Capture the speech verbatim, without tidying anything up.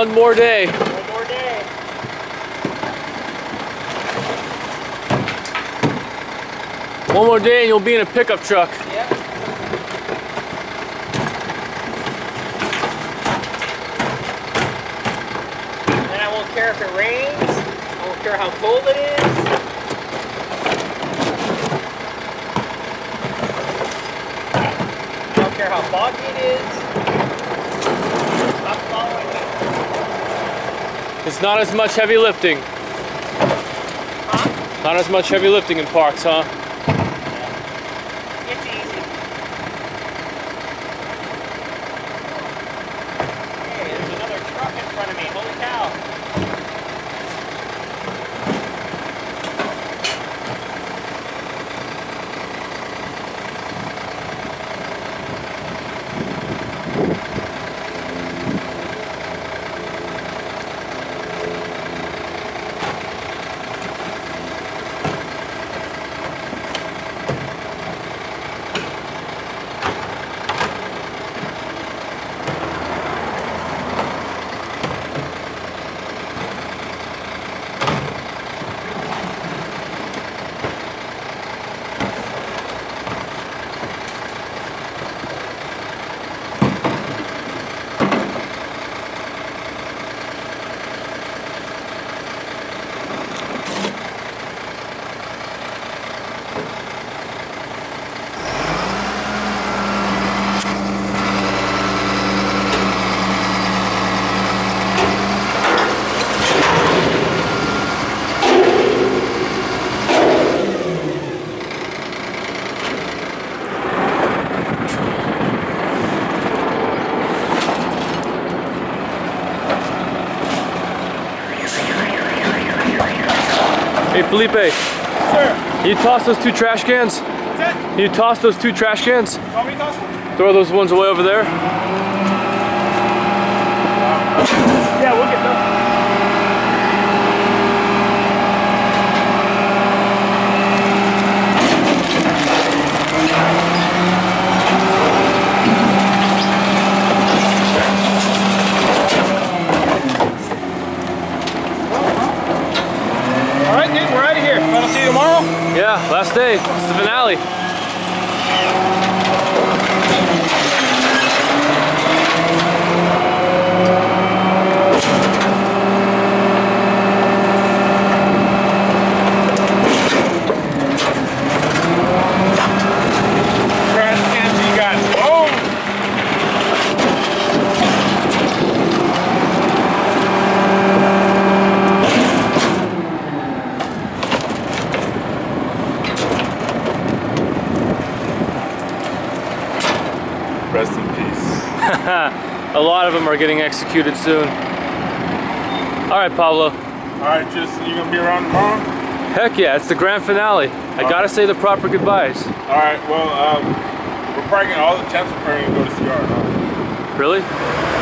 One more day. One more day. One more day and you'll be in a pickup truck. Yep. And I won't care if it rains. I won't care how cold it is. I don't care how foggy it is. Stop following me. It's not as much heavy lifting. Huh? Not as much heavy lifting in parks, huh? Yeah. It's easy. Hey, there's another truck in front of me. Holy cow. Hey Felipe, Sir. can you toss those two trash cans? What's that? Can you toss those two trash cans? Want me to toss them? Throw those ones away over there. Yeah, we'll get them. All right, dude, we're out of here. I'll see you tomorrow. Yeah, last day. It's the finale. Trash cans you got. Oh! Rest in peace. A lot of them are getting executed soon. All right, Pablo. Alright, just, you gonna be around tomorrow? Heck yeah, it's the grand finale. I gotta say the proper goodbyes. Alright, well, um, we're probably gonna, all the temps are probably gonna go to C R, huh? Really?